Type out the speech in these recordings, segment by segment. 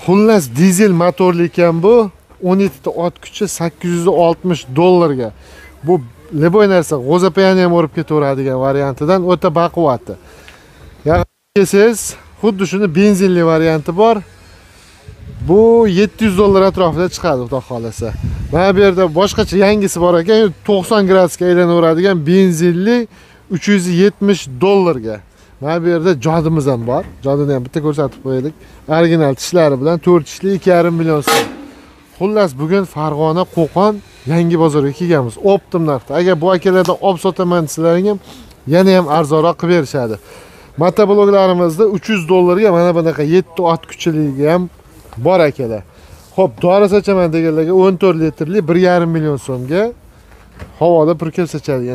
Xullas dizel motorli ekan bu. 17 ta ot kuchi $860 ga. Bu leboy narsa, g'o'zapayani ham urib ketaveradigan variantidan o'ta baquvvatli. Kelsangiz, xuddi shuni benzinli varianti bor. Bu $700 atrofida chiqadi, xudo xolasa. Mana bu yerda boshqacha yangisi bor ekan, 90 gradusga aylanaveradigan benzinli $370 ga. Mana bu yerda jodimiz ham bor. Jodini ham bitta ko'rsatib qo'ydik. Original tishlari bilan 4 tishli 2,5 million so'm. Xullas, bugun Farg'ona, Qo'qon yangi bozorga kelganmiz. Optim narxda. Agar bu akalardan olib sotaman desalaring ham yana ham arzonroq qilib berishadi. Motobloglarimizda $300 ga mana bunaqa 7 ot kuchiligi ham bor akalar. Xo'p, dori sochaman deganlarga 14 litrli 1,5 million so'mga havoda purkab sochadigan.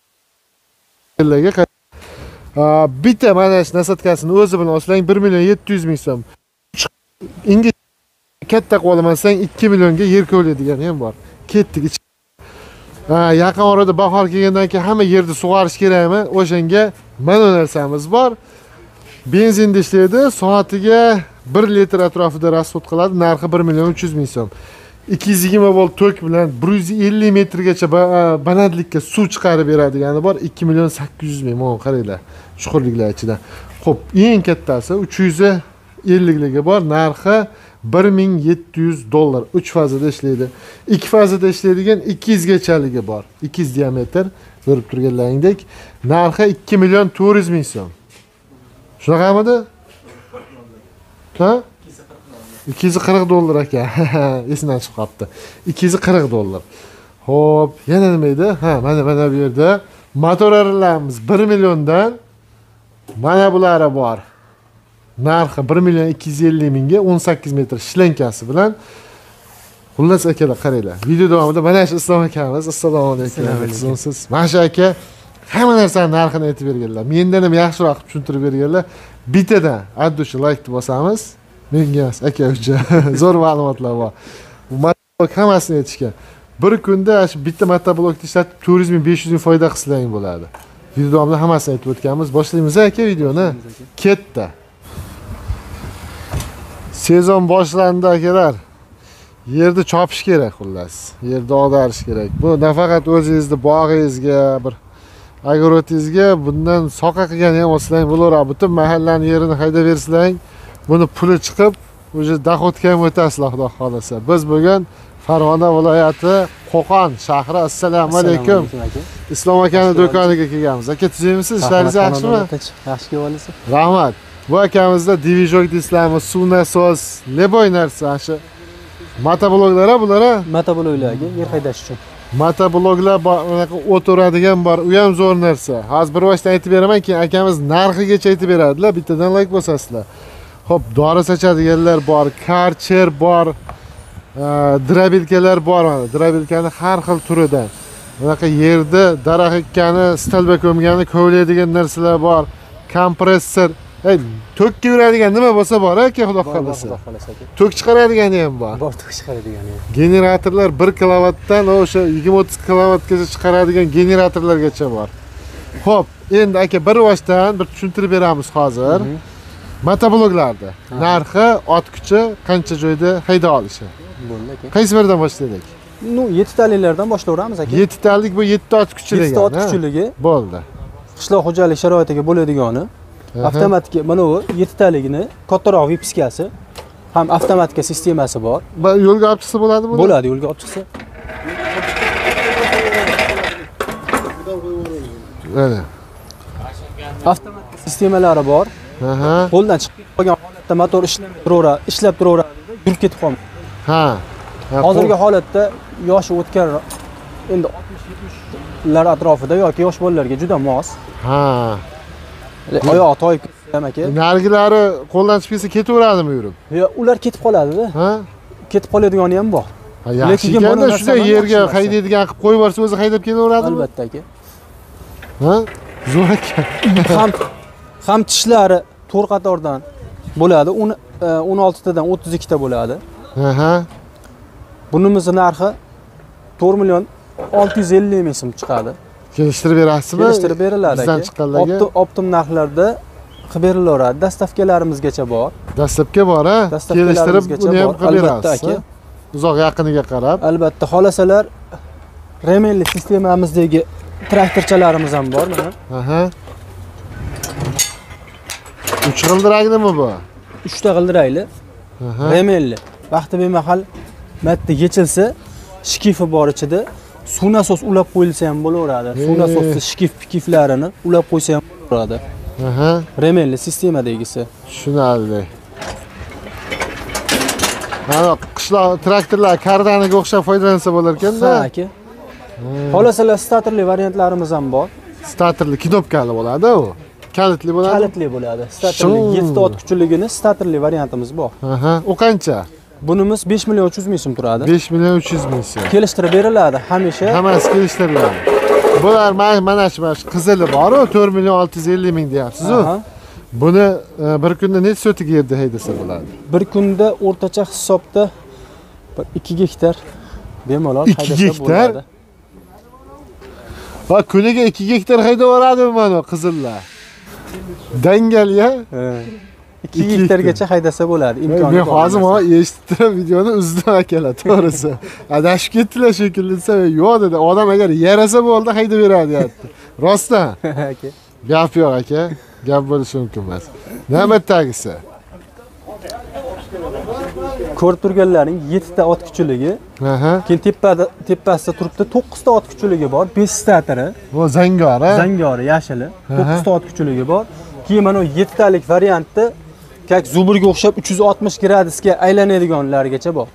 Bitta mana shu nasatkasini o'zi bilan olsang 1,7 million so'm. Ingiz katta qolamasang 2 millionga yer ko'laydigan ham bor. Ketdik. Yaqin orada bahor kelgandan keyin hamma yerni sug'arish kerakmi? O'shanga mana narsamiz bor. Benzinda ishlaydi, soatiga 1 litr atrofida rasxod qiladi. Narxi 1,3 million so'm. 220 volt tok bilan 150 metrgacha balandlikka suv chiqarib beradigani bor. 2,8 million. Qaranglar, chuqurliklar ichida. Xo'p, eng kattasi 350 bor. Narxi $1,700. 3 fazada ishlaydi. 2 fazada ishlaydigan 200 gachaligi bor. 200 diametr ko'rib turganlaringdek. Narxi $2,400,000 so'm. Shunaqamidi? Ha? $240 ekan. Esimdan chiqib qolibdi. $240. Xo'p, yana nima edi? Ha, mana bu yerda motorlarimiz 1 milliondan mana bulari bor. Narxi 1,250,000 ga 18 metr shlankasi bilan. Xullas akalar, qaranglar. Video davomida mana shu Islom akamiz, assalomu alaykum. Siz mana shu aka hamma narsaning narxini aytib berganlar. Mendan ham yaxshiroq tushuntirib berganlar. Bittadan addushi like bosamiz. Menga aka uchun zo'r ma'lumotlar bor. Bu motoblok hammasini aytishgan. Bir kunda shu bitta motoblokni ishlatib 400,000-500,000 foyda qilsang bo'ladi. Video davomida hammasini aytib o'tganmiz. Boshlaymiz aka videoni. Ketdi. Sezon boshlandi akalar. Yerni chopish kerak xullas. Yerni og'darish kerak. Bu nafaqat o'zingizning bog'ingizga, bir agrotingizga bundan soqa qilgani ham olsang bo'laveradi. Butun mahallaning yerini haydab bersang, buni puli chiqib, o'sha dohodga ham o'tasizlar, xudo xolasa. Biz bugun Farg'ona viloyati Qo'qon shahri. Assalomu alaykum. Islom akaning do'koniga kelganmiz. Aka, tuzimsiz, ishlaringiz yaxshimi? Yaxshi kelasiz. Rahmat. Bu akamizda divizor dislarimiz, suv nasos, leboy narsa shu. Motobloglar bular. Motobloglarga yer haydash uchun. Motobloglar bunaqa o'tiradigan bor, u ham zo'r narsa. Hozir bir vaqtda aytib beraman, keyin akamiz narxigacha aytib beradilar. Bittadan like bosasizlar. Xo'p, dori sochadiganlar bor, karcher bor, drabilkalar bor mana. Drabilkani har xil turidan. Bunaqa yerda daraxt ekkani, stalba ko'mgani, kovlaydigan narsalar bor. Kompressor, tok yuradigan nima bo'lsa bor aka, xudo xolasa. Tok chiqaradigani ham bor. Bor, tok chiqaradigani. Generatorlar 1 kilovatdan o'sha 20-30 kilovatgacha chiqaradigan generatorlargacha bor. Xo'p, endi aka bir vaqtdan bir tushuntirib beramiz hozir. Motobloglarda narxi, ot kuchi qancha joyda hayda olishi. Bo'ldi aka. Qaysi biridan boshlaylik? 7 taliklardan boshlayveramiz aka. 7 talik bu 7 ot kuchiligi. 7 ot kuchiligi. Bo'ldi. Qishloq xo'jalik sharoitiga bo'ladigani. Avtomatik mana bu 7 taligini kattaroq vipiskasi, ham avtomatika sistemasi bor. Yo'lga olib chiqsa bo'ladimi? Bo'ladi, yo'lga olib chiqsa. Mana. Avtomatik sistemalari bor. Qo'ldan chiqib qolgan holatda motor ishlab turaveradi, yurib ketib qolmaydi. Ha. Hozirgi holatda yoshi o'tgan endi 60-70lar atrofida yoki yosh bolalarga juda mos. Ha. Oyoq toyib ketgan aka. Nargilari qo'ldan chiqib ketsa ketaveradimi yurib? Yo'q, ular ketib qoladi-da. Ha? Ketib qoladigani ham bor. Lekin ekanda shunday yerga haydaydigan qilib qo'yib yuborsa o'zi haydab kelaveradimi? Albatta aka. Ha? Zo'r ekan. Ham tishlari 4 qatordan bo'ladi. 16 tadan 32 ta bo'ladi. Aha. Bunimizning narxi 4,650,000 so'm chiqadi. Kelishtirib berasizmi? Kelishtirib beriladi aka. Optim narxlarda qilib berilaveradi. Dastavkalarimizgacha bor. Dastlabki bor ha. Kelishtirib Dastavkalarimizgacha buni ham bor. qilib Albatta berasiz. aka. Uzoq yaqiniga qarab. Albatta, xolasalar remenli sistemamizdagi traktorchalarimiz ham bor mana. Aha. 3 g'ildiraknimi bu? 3 ta g'ildirakli. Aha. Remenli. Vaqti bemahal matni yechilsa, shkifi bor ichida. Suv nasos ulab qo'yilsa ham bo'laveradi. Suv nasosni shkif-pikiflarini ulab qo'ysa ham bo'laveradi. Aha. Remenli sistemadagisi. Tushunarli. Mana qishloq traktorlar kardaniga o'xshab foydalansa bo'lar ekanda. Ha aka. Xolasalar statorli variantlarimiz ham bor. Statorli knopkali bo'ladi u. Kalitli bo'ladi. Kalitli bo'ladi. Statorli 7 ta ot kuchliligini statorli variantimiz bor. Aha. U qancha? Bunimiz 5 million 300 ming so'm turadi. 5 million 300 ming so'm. Kelishtirib beriladi hamisha. Hammasi kelishtiriladi. Bular mana shu qizili bor-ku, 4 million 650 ming deyapsiz-ku. Aha. Buni bir kunda necha sotiga yerda haydasa bo'ladi? Bir kunda o'rtacha hisobda 2 gektar bemalol 2 haydasa gektar? bo'ladi. Va kuniga 2 gektar haydab yuboradimi mana qizillar? Dangal ya. 2 gektargacha haydasa bo'ladi. Imkoni Men hozir mana eshitib turib videoni uzdim akalar, to'g'risi. Adashib ketdilar shekilli desa, yo'q dedi. Odam agar yarasa bo'ldi haydab beradi deyapti. Rostdan. Aka. Gap yo'q aka. Gap bo'lishi mumkin emas. Navbatdagisi. Ko'rib turganlaring 7 ta ot kuchiligi. Aha. Keyin tepasida turibdi 9 ta ot kuchiligi bor. 5 statori. Bu zangori. Zangori yashili. 9 ta ot kuchiligi bor. Keyin mana 7 talik variantda kak zuburga o'xshab 360 gradusga aylanadiganlargacha bor.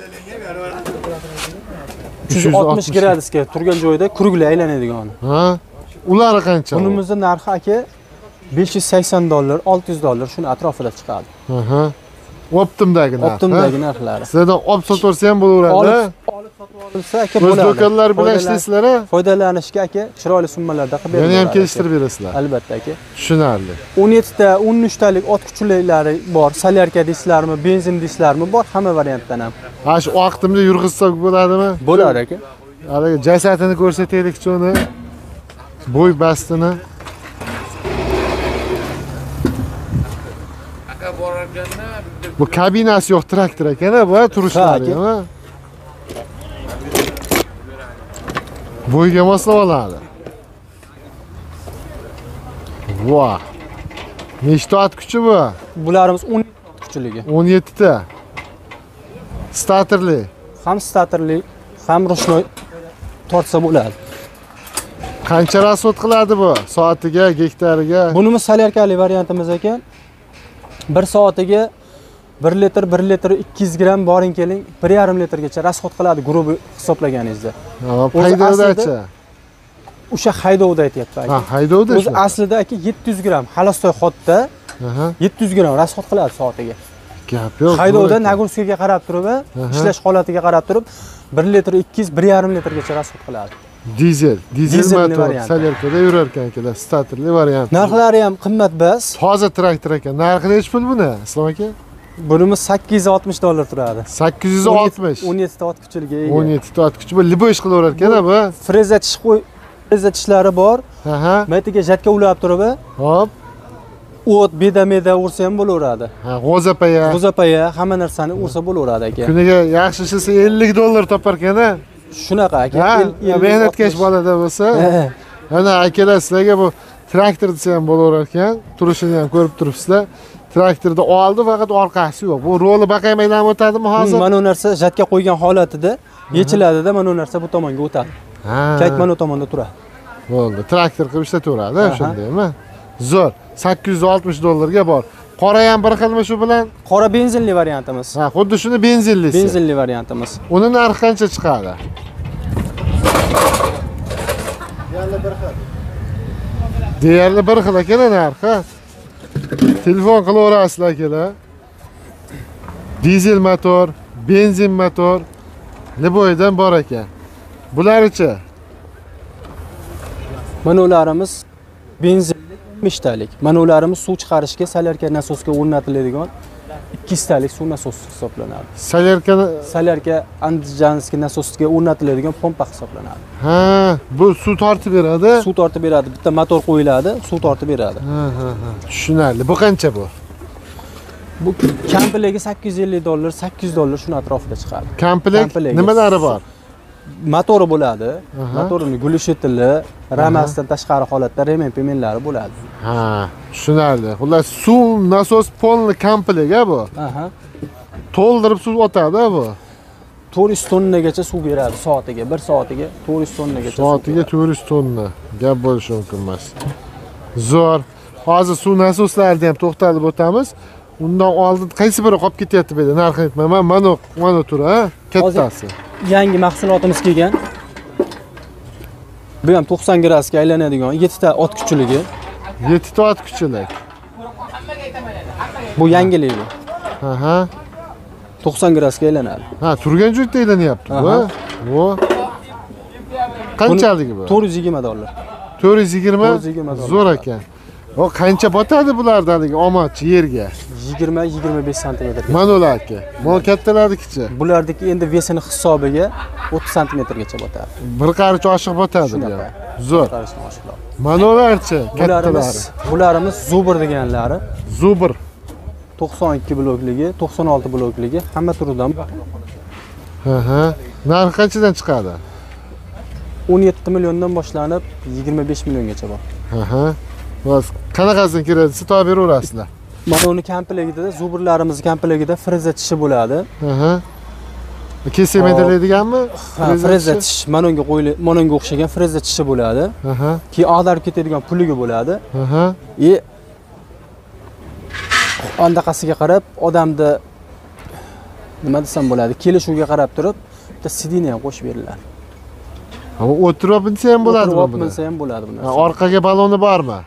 360 gradusga turgan joyda kurugli aylanadigan. Ha? Ulari qancha? Bunimizning narxi aka $580, $600 shuni atrofida chiqadi. Aha. Optimdagi narx. Optimdagi narxlari. Sizlardan olib sotaversa ham bo'laveradi. Olib sotib olsa aka O'z bo'ladi. do'konlar bilan ishlaysizlar ha? Foydalanishga aka chiroyli summalarda qilib Yana beramiz. ham kelishtirib berasizlar. Albatta aka. Tushunarli. 17 ta, 13 talik ot kuchliklari bor. Solyarka deysizlarmi, benzin deysizlarmi bor, hamma variantdan ham. Ha shu vaqtimda yurg'izsak bo'ladimi? Bo'ladi aka. Haligi jasadini ko'rsataylik choni. Bo'y bastini. Bu kabinasi yo'q traktor ekan-a, bu turishlari ham. Bo'yga moslab oladi. Voh. Nechta ot kuchi bu? Bularimiz 17 ot kuchiligi. 17 ta. Statorli. Ham statorli, ham rushnoy tortsa bo'ladi. Qancha rasxod qiladi bu? Soatiga, gektariga? Bunimiz solyarkali variantimiz ekan. 1 soatiga 1 litr 200 gram boring keling 1,5 litrgacha rasxod qiladi grubi hisoblaganingizda. Haydovdachi. O'sha haydovda aytyapti aka. Ha, haydovda. O'zi aslida aka 700 gram halostoy xotda 700 gram rasxod qiladi soatiga. Gap yo'q. Haydovda nagruskaga qarab turib, ishlash holatiga qarab turib 1 litr 200 1,5 litrgacha rasxod qiladi. Dizel motor variant. solyarkada yurar ekan akalar, statorli variant. Narxlari ham qimmatbas. Hozir traktor ekan. Narxi necha pul buni? Islom aka? Bunimiz $860 turadi. 860. 17 ta ot kuchiliga ega. 17 ta ot kuchi. Bu liboy ish qilaverar ekan-a bu. Freza tishlari bor. Aha. Maytiga jatka ulab turib, Hop. o't beda ursa ham bo'laveradi. Ha, g'o'zapaya. G'o'zapaya hamma narsani ursa bo'laveradi aka. Kuniga yaxshi ishlasa $50 topar ekan-a. Shunaqa aka. Ha, mehnatkash bolada bo'lsa. Ana akalar sizlarga bu traktor desa ham bo'laverar ekan. Turishini ham ko'rib turibsizlar. Traktorda oldi, faqat orqasi yo'q. Bu roli baqayam aylanib o'tadimi hozir? Mana bu narsa jatka qo'ygan holatida yechiladida, mana bu narsa bu tomonga o'tadi. Ha. Kak mana bu tomonda turadi. Bo'ldi. Traktor qilib ishlataveradi, shundaymi? Zo'r. $860 ga bor. Qora ham bir xilmi shu bilan? Qora benzinli variantimiz. Ha, xuddi shuni benzinlisi. Benzinli variantimiz. Uni narxi qancha chiqadi? Deyarli bir xil ekan narxi. Telefon qilaverasizlar akalar. Dizel motor, benzin motor, liboydan bor ekan. Bularchi? Mana ularimiz benzinli 15 talik. Mana ularimiz suv chiqarishga solyarka nasosga o'rnatiladigan 200 talik suv nasosi hisoblanadi. Solyarkani Solyarka Andijanskiy nasosga o'rnatiladigan pompa hisoblanadi. ha, bu suv tortib beradi. Suv tortib beradi. Bitta motor qo'yiladi, suv tortib beradi. Ha. Tushunarli. Bu qancha bu? Bu komplegi $850, $800 shuni atrofida chiqadi. Komplekt nimalari bor? Motori bo'ladi. Motorining gulishitili, ramasdan tashqari holatda remon pemenlari bo'ladi. Ha, tushunarli. Xullas suv nasos polni komplekt bu. Aha. To'ldirib suv o'tadi bu. 400 tonnagacha suv beradi soatiga. 1 soatiga 400 tonnagacha. Soatiga 400 tonna. Gap bo'lishi mumkin emas. Zo'r. Hozir suv nasoslarini ham to'xtalib o'tamiz. Undan oldin qaysi biri qolib ketyapti bu yerda? Narxini aytmayman. Mana tur, ha? Kattasi. Yangi mahsulotimiz kelgan. Bu ham 90 gradusga aylanadigan 7 ta ot kuchiligi. 7 ta ot kuchilik. Bu yangiligi. Aha. 90 gradusga aylanadi. Ha, turgan joyda aylanyapti bu. Bu. Qanchaligi bu? $420. 420. Zo'r ekan. O qancha botadi bularda haligi omoch yerga? 20-25 sm. Mana ularga. Mana kattalarnikichi. Bulardagi endi vesini hisobiga 30 sm-gacha botadi. Bir qarich oshiq botadi bu. Zo'r. Mana ularchi kattalari. Bularimiz Zubr deganlari. Zubr 92 blokligi, 96 blokligi hamma turidan. Ha. Narxi qanchadan chiqadi? 17 milliondan boshlanib 25 milliongacha bor. Ha. Bas qanaqasidan kiradisi to'g'ri beraverasizlar. Mana uni komplegida, Zubrlarimiz komplegida freza tishi bo'ladi. Ha. Kesib medirlaydiganmi? Freza tish, mana unga o'xshagan freza tishi bo'ladi. Aha. Keyin ag'darib ketadigan puliga bo'ladi. Aha. Andaqasiga qarab odamni nima desam bo'ladi, kelishuvga qarab turib, bitta sidina ham qo'shib beriladi. Ama o'tirib binsa ham bo'ladimi buni? O'tirib binsa ham bo'ladi bu narsa. Orqaga baloni bormi?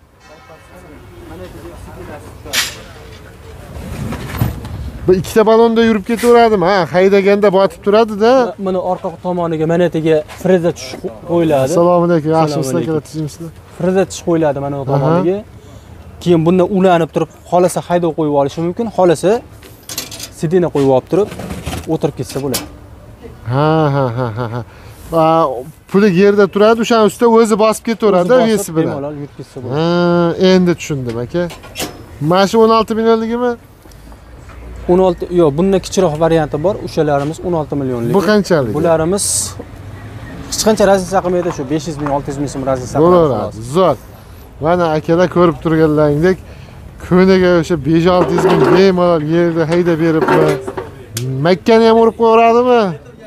Bu ikkita balonda yurib ketaveradimi? Ha, haydaganda botib turadi-da. Mana orqa tomoniga manatiga freza tish qo'yiladi. Assalomu alaykum. Yaxshimisizlar, kelatisizlar? Freza tish qo'yiladi mana bu tomoniga. Keyin bundan ulanib turib, xolasa haydab qo'yib olishi mumkin. Xolasa sidina qo'yib olib turib, o'tirib ketsa bo'ladi. Ha. Puli yerda turadi, o'shaning ustida o'zi bosib ketaveradi, vesi bilan. Bemalol yurib ketsa bo'ladi. Ha, endi tushundim aka. Mana shu 16 millionligimi? 16, yo'q, bundan kichikroq varianti bor. O'shalarimiz 16 millionlik. Bu qanchalik? Bularimiz hech qancha razisa qilmaydi, shu 500 ming, 600 ming so'm razisa qiladi. Zo'r. Mana akalar ko'rib turganlaringdek, ko'niga o'sha 5-600 ming bemalol yerda haydab beribmi? Makkani ham urib qo'yaveradimi?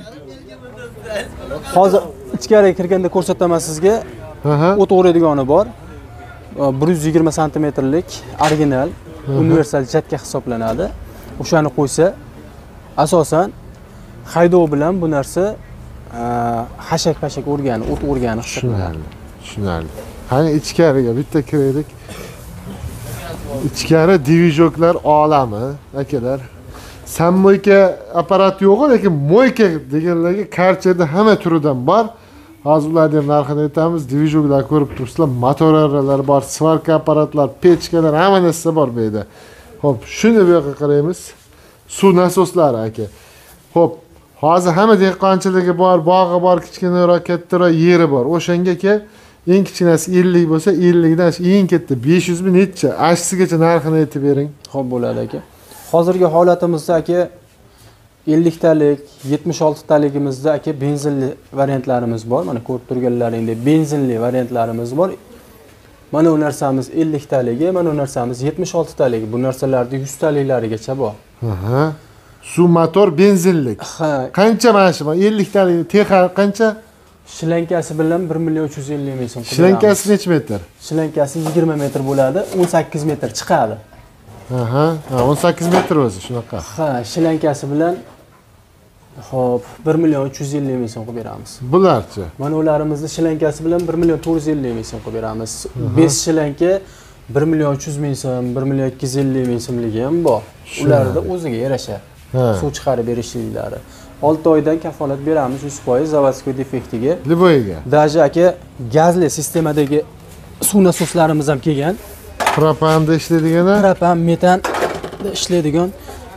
Hozir ichkariga kirganda ko'rsataman sizga. O't o'radigani bor. 120 santimetrlik original universal jatka hisoblanadi. O'shani qo'ysa, asosan haydov bilan bu narsa hashak-pashak o'rgani, o't o'rgani hisoblanadi. Tushunarli. Qani ichkariga bitta kiraylik. Ichkari divizoklar olami, akalar. Sammoyka apparat yo'q, lekin moyka deganlarga karchada hamma turidan bor. Hozir ularni ham narxini aytamiz. Divizoklar ko'rib turibsizlar, motorlar bor, svarka apparatlar, pechkalar, hamma narsa bor bu yerda. Xo'p, shuni bu yoqqa qaraymiz. Suv nasoslari aka. Xo'p, hozir hamma dehqonchiligi bor, bog'i bor, kichkinaroq, kattaroq yeri bor. O'shanga eng kichkinasi 50 bo'lsa, 50 dan eng katta 500 ming necha? Ashsigacha narxini aytib bering. Xo'p bo'ladi aka. Hozirgi holatimizda aka 50 talik, 76 taligimizda aka benzinli variantlarimiz bor. Mana ko'rib turganlaringdek benzinli variantlarimiz bor. Mana bu narsamiz 50 taligi, mana bu narsamiz 76 taligi. Bu narsalarda 100 taliklarigacha bor. Aha. Suv motor benzinlik. Qancha mana shu 50 talik texi qancha? Shilankasi bilan 1 million 350 ming so'm. Shilankasi necha metr? Shilankasi 20 metr bo'ladi, 18 metr chiqadi. Aha, 18 metr o'zi shunaqa. Ha, shilankasi bilan xo'p 1 million 350 ming so'm qilib beramiz. Bularchi? Mana ularimizni shilankasi bilan 1 million 450 ming so'm qilib beramiz. 5 shilanka 1 million 300 ming so'm, 1 million 250 ming so'mligi ham bor. Ularda o'ziga yarasha suv chiqarib berishliklari. 6 oydan kafolat beramiz 100% zavodskiy defektiga. Liboyiga. Daji aka gazli sistemadagi suv nasoslarimiz ham kelgan. Propanda ishlaydigani? Propan, metan ishlaydigan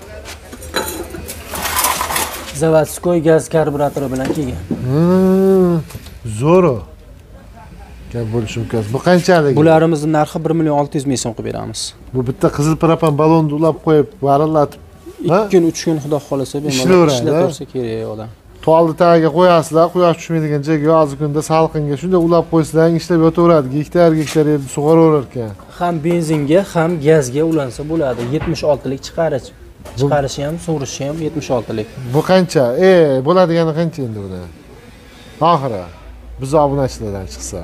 zavodskoy gaz karburatori bilan kelgan. Zo'r. Gap bo'lishi mumkin. Bu qanchalik? Bularimizni narxi 1 million 600 ming so'm qilib beramiz. Bu bitta qizil propan ballonni ulab qo'yib, varillatib 2 kun 3 kun xudo xolasa Ishlayveradi, ishlatorsa kerak odam. tolni tagiga qo'yasizlar, quyosh tushmaydigan joyga yozgi kunda salqinga shunday ulab qo'ysizlar, ishlab yotaveradi. Gektar yerni sug'oraverar ekan. Ham benzinga, ham gazga ulansa bo'ladi. 76 lik chiqarishi ham, sug'urishi ham 76 lik. Bu qancha? Bo'ladigani qancha endi buni? Oxiri biz obunachilardan chiqsa.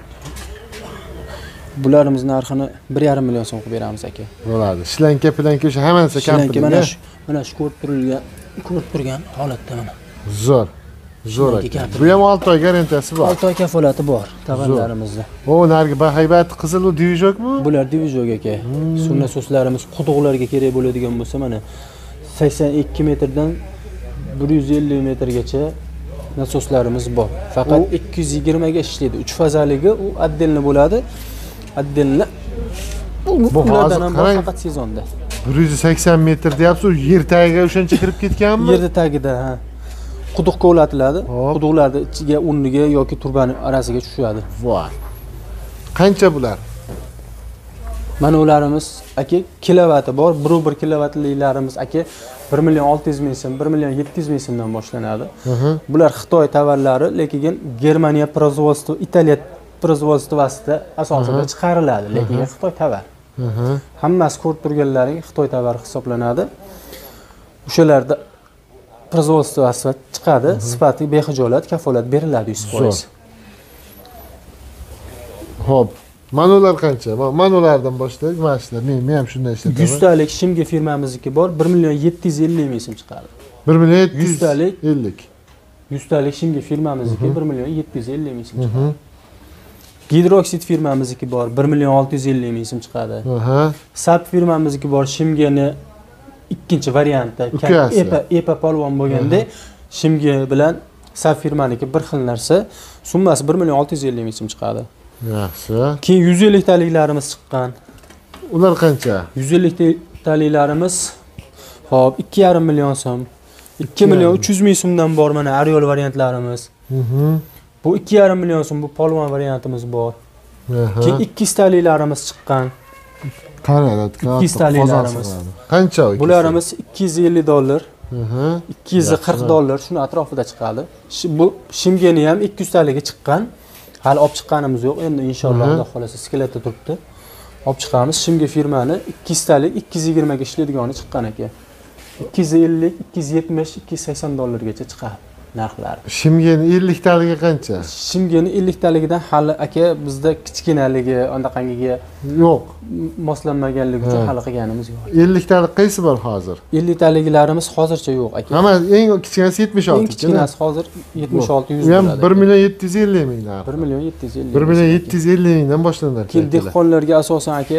Bularimiz narxini 1,5 million so'm qilib beramiz aka. Bo'ladi. Shlanka o'sha hammasi Shlanka mana shu ko'rib turgan holatda mana. Zo'r. Zo'r ekan. Bu ham 6 oy garantiyasi bor. 6 oy kafolati bor tovarlarimizda. O, nargi bahaybat qizil u divizokmi? Bular divizok aka. Suv nasoslarimiz quduqlarga kerak bo'ladigan bo'lsa mana 82 metrdan 150 metrgacha nasoslarimiz bor. Faqat 220 ga ishlaydi. 3 fazaligi u отдельно bo'ladi. Отдельно. Bu hozir qarang, faqat sezonda. 180 metr deyapsiz, yer tagiga o'shancha kirib ketganmi? Yer tagida, ha. Quduqqa ulatiladi. Quduqlarda ichiga, o'rniga yoki turbani orasiga tushadi. Voy. Qancha bular? Mana ularimiz aka kilovati bor. 1 kilovatliklarimiz aka 1 million 600 ming so'm, 1 million 700 ming so'mdan boshlanadi. Bular Xitoy tovarlari, lekin Germaniya производство, Italiya производствосida asosida chiqariladi, lekin Xitoy tovar. Hammasi ko'rib turganlaring Xitoy tovari hisoblanadi. O'shalarda производствоsi chiqadi, sifati bexijolat kafolat beriladi 100%. Xo'p, manular qancha? Manulardan boshlaylik, mashinalar. Men ham shunday ishlataman. 100 talik Shimga firmamizniki bor, 1 million 750 ming so'm chiqadi. 1 million 100 talik 50. 100 talik Shimga firmamizniki 1 million 750 ming so'm chiqadi. Gidroxid firmamizniki bor, 1 million 650 ming so'm chiqadi. Sap firmamizniki bor, Shimgani ikkinchi varianti, EPA polvon bo'lganda Shimga bilan Sap firmaniki bir xil narsa, summasi 1 million 650 ming so'm chiqadi. Yaxshi. Keyin 150 taliklarimiz chiqqan. Ular qancha? 150 taliklarimiz hop 2,5 million so'm. 2 million 300 ming so'mdan bor mana Ariol variantlarimiz. Bu 2,5 million so'm bu polvon variantimiz bor. Keyin 200 taliklarimiz chiqqan. Qanday? 200 taliklarimiz. Qancha u? Bularimiz $250. 240 dollar shuni atrofida chiqadi. Bu Shimgani ham 200 taliga chiqqan. Hali olib chiqqanimiz yo'q. Endi inshaalloh Xudo xolasa skeletda turibdi. Olib chiqamiz. Shimga firmani 200 talik 220 ga ishlaydigani chiqqan aka. 250, 270, 280 dollargacha chiqadi narxlari. Shimgani 50 taliga qancha? Shimgani 50 taligidan hali aka bizda kichkinaligi, undaqangiga yo'q, moslanmaganligi uchun hali qilganimiz yo'q. 50 talik qaysi bor hozir? 50 taliklarimiz hozircha yo'q aka. Hamma eng kichkinasi 76. Eng kichkinasi hozir 76 100 bo'ladi. Ham 1 million 750 ming narxi. 1 million 750. 1 million 750 mingdan boshlanadi. Keyin dehqonlarga asosan aka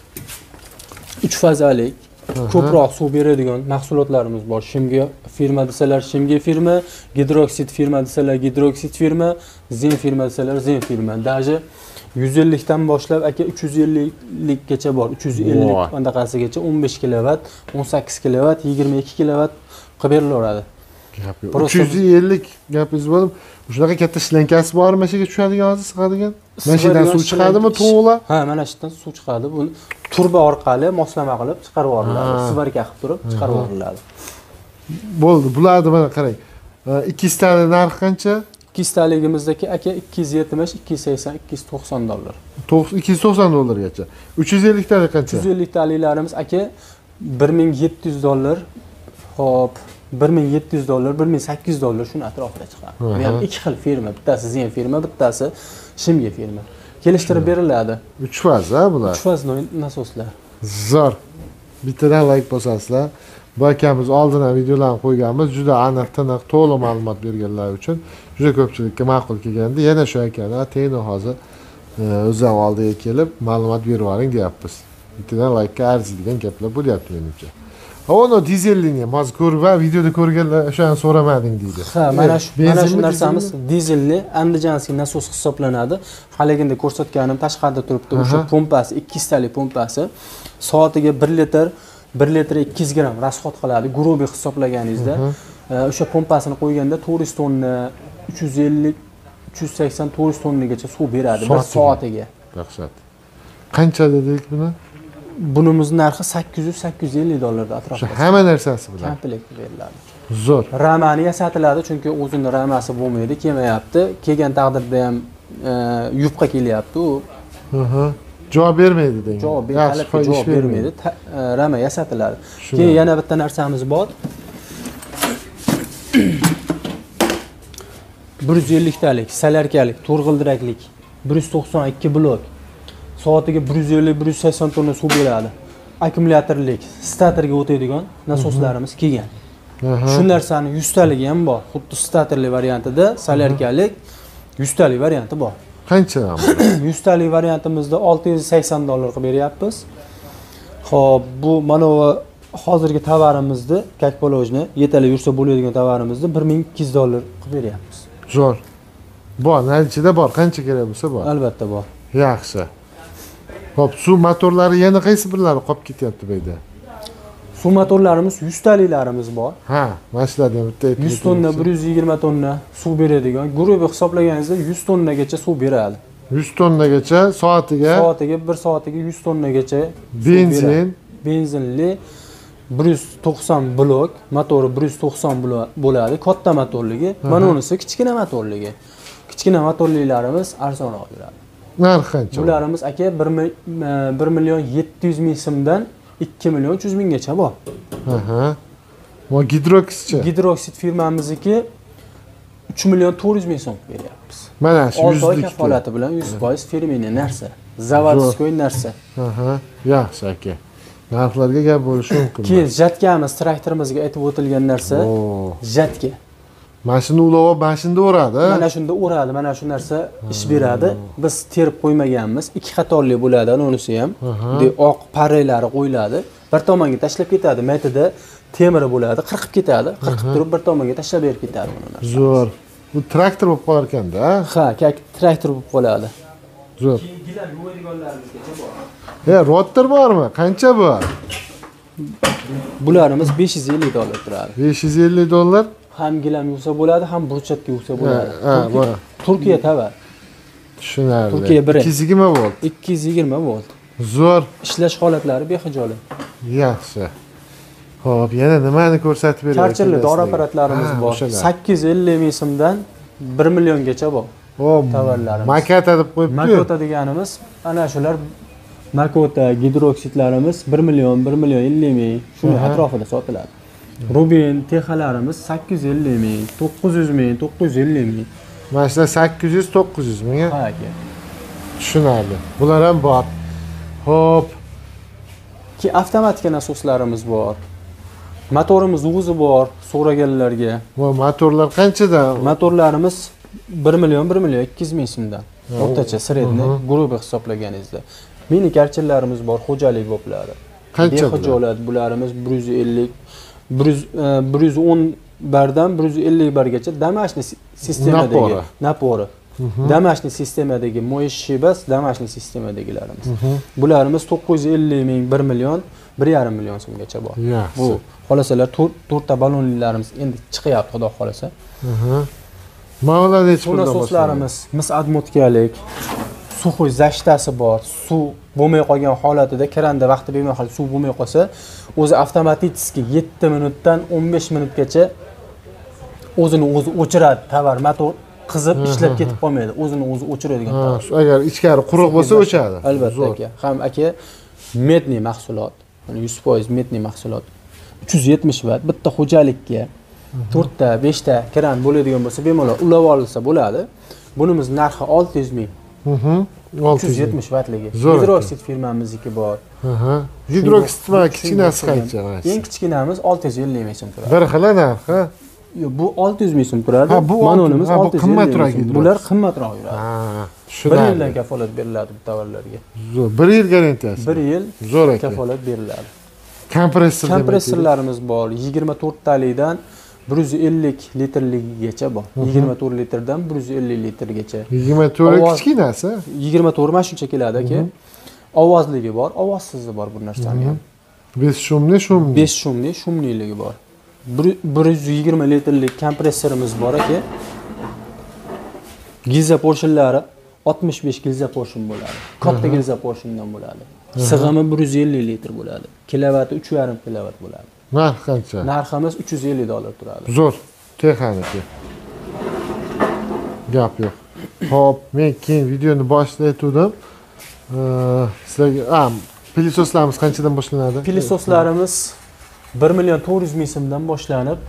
3 fazalik ko'proq suv beradigan mahsulotlarimiz bor. Shimga firma desalar Shimga firma, Gidroxid firma desalar Gidroxid firma, Zen firma desalar Zen firma. Даже 150 dan boshlab aka 350 likgacha bor. 350 andaqasigacha 15 kilovat, 18 kilovat, 22 kilovat qilib berilaveradi. 350 gapingiz bo'lib, shunaqa katta shlankasi bormi, mashiga tushadigan hozir sig'adigan? Mashidan suv chiqadimi to'g'la? Ha, mana shu yerdan suv chiqadi. Buni turba orqali moslama qilib chiqarib yuboriladi. Svarka qilib turib chiqarib yuboriladi. Bo'ldi, bularni mana qarang. 200 talik narxi qancha? 200 taligimizdagi aka 270, 280, 290 dollar. 290 dollargacha. 350 talik qancha? 350 taliklarimiz aka 1700 dollar. Hop, 1700 dollar, 1800 dollar shuni atrofida chiqadi. Bu ham ikki xil firma, bittasi Zen firma, bittasi Shimga firma. Kelishtirib beriladi. 3 faz ha bular. 3 faz nasoslar. Zo'r. Bittadan like bosasizlar. Bu akamiz oldindan videolarni qo'yganmiz, juda aniq, tiniq, to'liq ma'lumot berganlar uchun juda ko'pchilikka ma'qul kelgandi. Yana shu akani teyni hozir o'zim oldiga kelib ma'lumot berib yuboring deyapmiz. Bittadan like arziydigan gaplar bo'lyapti menimcha. Ono dizelni mazkur va videoda ko'rganlar o'shani so'ramading deydi. Ha, mana shu narsamiz dizelli Andijanskiy nasos hisoblanadi. Haligida ko'rsatganim tashqarida turibdi. O'sha pompasi 200 talik pompasi soatiga 1 litr 1 litr 200 gram rasxod qiladi. Grubiy hisoblaganingizda, o'sha pompasini qo'yganda 400 tonna, 350, 380, 400 tonnagacha suv beradi bir soatiga. Dahshat. Qancha dedik buni? Bunimiz narxi 800-850 dollarda atrofida. Hamma narsasi bilan. Komplet beriladi. Zo'r. Ramani yasatiladi, chunki o'zini ramasi bo'lmaydi, kelmayapti. Kelgan taqdirda ham yupqa kelyapti u. Javob bermaydi degan. Javob bermaydi. Rama yasatiladi. Keyin yana bitta narsamiz bor. 150 talik, salarkalik, to'rg'ildiraklik, 192 blok. Soatiga 150-180 tonna suv beradi. Akkumulyatorlik, statorga o'tadigan nasoslarimiz kelgan. Shu narsani 100 taligi ham bor. Xuddi statorli variantida salarkalik 100 talik varianti bor. Qancha? 100 talik variantimizda 680 dollar qilib beryapmiz. Xo'p, bu mana bu hozirgi tovarimizni, как положено, yetalab yursa bo'ladigan tovarimizni 1200 dollar qilib beryapmiz. Zo'r. Bor, narichida bor, qancha kerak bo'lsa bor. Albatta bor. Yaxshi. Xo'p, suv motorlari yana qaysi birlari qolib ketyapti bu yerda? Suv motorlarimiz 100 taliklarimiz bor. Ha, mana shulardan bitta 100 tonna, 120 tonna suv beradigan, grubiy hisoblaganingizda 100 tonnagacha suv beradi. 100 tonnagacha soatiga 1 soatiga 100 tonnagacha benzin, benzinli 190 blok, motori 190 bo'ladi, katta motorligi. Mana unisi kichkina motorligi. Kichkina motorliklarimiz arzonroq beradi. Narxi qancha? Bularimiz aka 1 million 700 ming so'mdan 2 million 300 minggacha bor. Bu gidroksitchi. Gidroksit firmamizniki 3 million 400 ming so'm beryapmiz. Mana shu 6 oy kafolati bilan 100% firmini narsa, zavodskoy narsa. Yaxshi aka. Narxlarga gap bo'lishi mumkin. Keyin jatkamiz, traktorimizga aytib o'tilgan narsa, jatka. Mashina ulov mashinada o'radi. Mana shunda o'radi, mana shu narsa ish beradi. Biz terib qo'ymaganmiz. 2 qatorli bo'ladi, unisi ham. Oq parrelari qo'yiladi. Bir tomonga tashlab ketadi. Maytida temiri bo'ladi, qirqib ketadi. Qirqib turib bir tomonga tashlab berib ketadi buni. Zo'r. Bu traktor bo'lib qolar ekanda, ha? Ha, traktor bo'lib qoladi. Zo'r. Gilam yuvadiganlarimizgacha bor. Rotor bormi? Qancha bu? Bularimiz 550 dollar turadi. 550 dollar. Ham gilam yuvsa bo'ladi, ham burchatga yuvsa bo'ladi. Turkiya tovar. Tushunarli. Turkiya 1. 220 volt. 220 volt. Zo'r. Ishlash holatlari behijolat. Yaxshi. Xo'p, yana nimani ko'rsatib berasiz? Charcherli dori apparatlarimiz bor. 850 ming so'mdan 1 milliongacha bor. Tovarlarimiz. Makota deb qo'yibdi. Makota deganimiz ana shular Makota gidroksitlarimiz 1 million 50 ming shuni atrofida sotiladi. Rubin texalarimiz 850 ming, 900 ming, 950 ming. Mana shular 800-900 ming. Ha aka. Tushunarli. Bular ham bor. Xo'p. Ki avtomatik nasoslarimiz bor. Motorimiz o'zi bor, so'raganlarga. Bu motorlar qanchadan? Motorlarimiz 1 million 200 ming so'mdan. O'rtacha sredniy grubiy hisoblaganingizda. Mini karcherlarimiz bor, xo'jalik bo'ladi. Qancha? Behijolat bularimiz 150 110 bardan 150 bargacha damashni sistemadagi napori. Damashni sistemadagi moyish bas damashni sistemadagilarimiz. Bularimiz 950 ming, 1 million, 1,5 million so'mgacha bor. Bu xolasalar 4 ta balonlarimiz endi chiqyapti, xudo xolasa. Молодец. Buni so'zlarimiz mis admotkalik, suxoy zashtasi bor. Suv bo'lmay qolgan holatida, kranda vaqti bermay qolsa, suv bo'lmay qolsa, o'zi avtomatik 7 minutdan 15 minutgacha o'zini o'zi o'chiradi. Tovar motor qizib ishlab ketib qolmaydi. O'zini o'zi o'chiradigan tovar. Agar ichkari quruq bo'lsa o'chadi. Albatta aka. Ham aka medniy mahsulot. Ya'ni 100% medniy mahsulot. 370 watt bitta xo'jalikka 4 ta, 5 ta kran bo'ladigan bo'lsa, bemalol ulab olsa bo'ladi. Bunimiz narxi 600 ming. 370 wattligi. Gidroksit firmamizniki bor. Gidroksit va kichkinasi qancha? Eng kichkinamiz 650 ming so'm turadi. Bir xil narxi. Yo'q, bu 600 ming so'm turadi. Manonimiz 600 qimmatroq. Bular qimmatroq yuradi. Shunday. 1 yildan kafolat beriladi bu tovarlarga. Zo'r. 1 yil garantiyasi. 1 yil zo'r kafolat beriladi. Kompressorlarimiz bor. 24 talikdan 150 litrligigacha bor. 24 litrdan 150 litrgacha. 24 kichkinasi. 24 mana shuncha keladi aka. Ovozligi bor, ovozsizi bor bu narsani ham. 5 shumli shumli. 5 shumli, shumliligi bor. 120 litrlik kompressorimiz bor aka. Gilza porshinlari 65 gilza porshin bo'ladi. Katta gilza porshindan bo'ladi. Sig'imi 150 litr bo'ladi. Kilovati 3,5 kilovat bo'ladi. Narx qancha? Narximiz $350 turadi. Zo'r. Texaniki. Gap yo'q. Xo'p, men keyin videoni boshida aytdim. Sizlarga pilososlarimiz qanchadan boshlanadi? Pilososlarimiz 1 400 ming so'mdan boshlanib,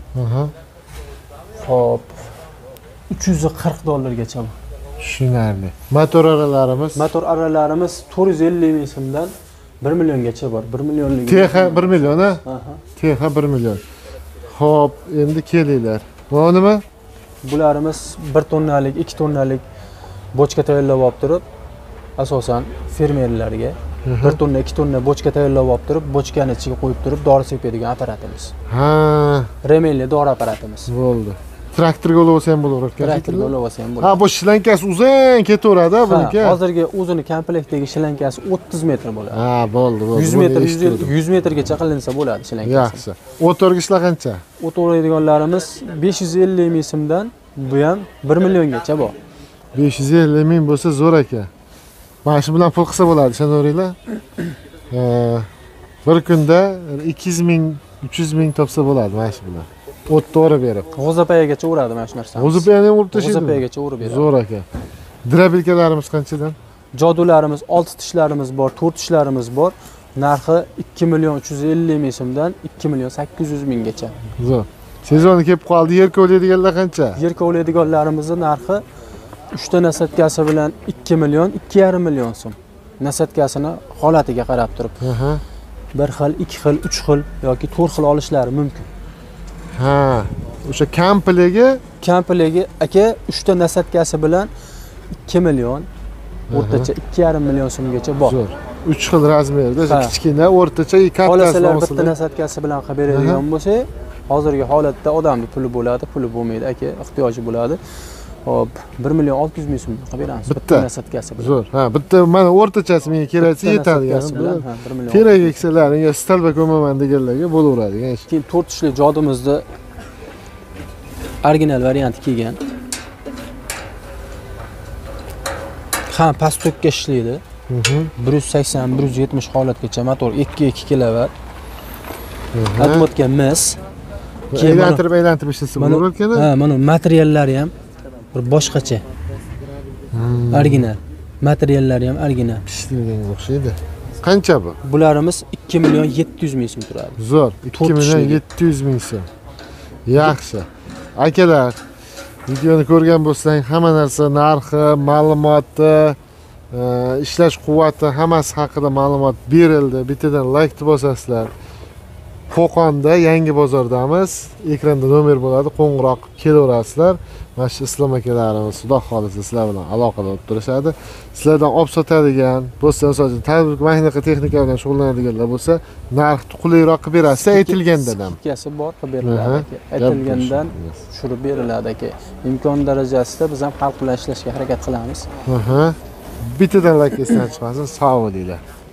xo'p, $340 gacha bor. Tushunarli. Motor aralarimiz? Motor aralarimiz 450 ming so'mdan 1 milliongacha bor. 1 millionlik. Texa 1 million a? Texa 1 million. Xo'p, endi kelinglar. Bu nima? Bularimiz 1 tonnalik, 2 tonnalik bochka tayyorlab olib turib, asosan fermerlarga 1 tonna, 2 tonna bochka tayyorlab olib turib, bochkani ichiga qo'yib turib, dori sepadigan apparatimiz. Ha, Remelli dori apparatimiz. bo'ldi. Traktorga olib olsa ham bo'laveradi. Traktorga olib olsa ham bo'ladi. Ha, bu shilankasi uzun ketaveradi buniki. Hozirgi o'zini komplektdagi shilankasi 30 metr bo'ladi. Ha, bo'ldi. 100 metr, 100 metrgacha qilinsa bo'ladi shilankasi. Yaxshi. O'torgichlar qancha? O'toladiganlarimiz 550 ming so'mdan bu ham 1 milliongacha bor. 550 ming bo'lsa zo'r ekan. Mana shu bilan pul qilsa bo'ladi, ishonaveringlar. Bir kunda 200 ming, 300 ming topsa bo'ladi mana shu bilan. O'tni o'rib berib. G'o'zapayigacha uradi mana shu narsani. G'o'zapayani ham urib tashlaydi. G'o'zapayigacha urib beradi. Zo'r ekan. Drabilkalarimiz qanchadan? Jodularimiz 6 tishlarimiz bor, 4 tishlarimiz bor. Narxi 2 million 350 ming so'mdan 2 million 800 minggacha. Zo'r. Sezoni kelib qoldi, yer kovlaydiganlar qancha? Yer kovlaydiganlarimizning narxi 3 ta nasatkasi bilan 2 million 2,5 million so'm. Nasatkasini holatiga qarab turib. Bir xil, 2 xil, 3 xil yoki 4 xil olishlari mumkin. Ha, o'sha kampligi aka 3 ta nasatkasi bilan 2 million, o'rtacha 2,5 million so'mgacha bor. Zo'r. 3 xil razmerda, kichkina, o'rtacha, kattasi. Qolasalar bitta nasatkasi bilan qilib beradigan bo'lsa, hozirgi holatda odamni puli bo'ladi, puli bo'lmaydi, aka, ehtiyoji bo'ladi. Hop, 1 million 600 ming so'm qilib beramiz bitta nasatkasi bilan. Zo'r. Ha, bitta mana o'rtachasi menga keraksa yetadi. Kerak eksalarning yo stalba ko'maman deganlarga bo'laveradigan ish. Keyin 4 tishli jodimizni original varianti kelgan. Ha, pastokka ishlaydi. 180-170 holatgacha motor 2 kilovat. Atmosga mis. Aylantirib ishlasa bo'lar ekan. Ha, mana materiallari ham bir boshqacha. Original. Materiallari ham original. Ishlangan o'xshaydi. Qancha bu? Bularimiz 2 million 700 ming so'm turadi. Zo'r. 2 million 700 ming so'm. Yaxshi. Akalar, videoni ko'rgan bo'lsang, hamma narsa narxi, ma'lumoti, ishlash quvvati hammasi haqida ma'lumot berildi. Bittadan like bosasizlar. Qo'qonda Yangi bozordamiz. Ekranda nomer bo'ladi, qo'ng'iroq kelaverasizlar. Mana shu Islom akalarimiz Xudo xolisa sizlar bilan aloqada bo'lib turishadi. Sizlardan olib sotadigan bo'lsa, masalan, tadbir texnika bilan shug'ullanadiganlar bo'lsa, narxni qulayroq qilib berasiz, aytilgandan ham. Ikkasi bor qilib beriladi aka. Aytilgandan tushirib beriladi aka. Imkon darajasida biz ham xalq bilan ishlashga harakat qilamiz. Bittadan like esdan chiqmasin. Sog' bo'linglar.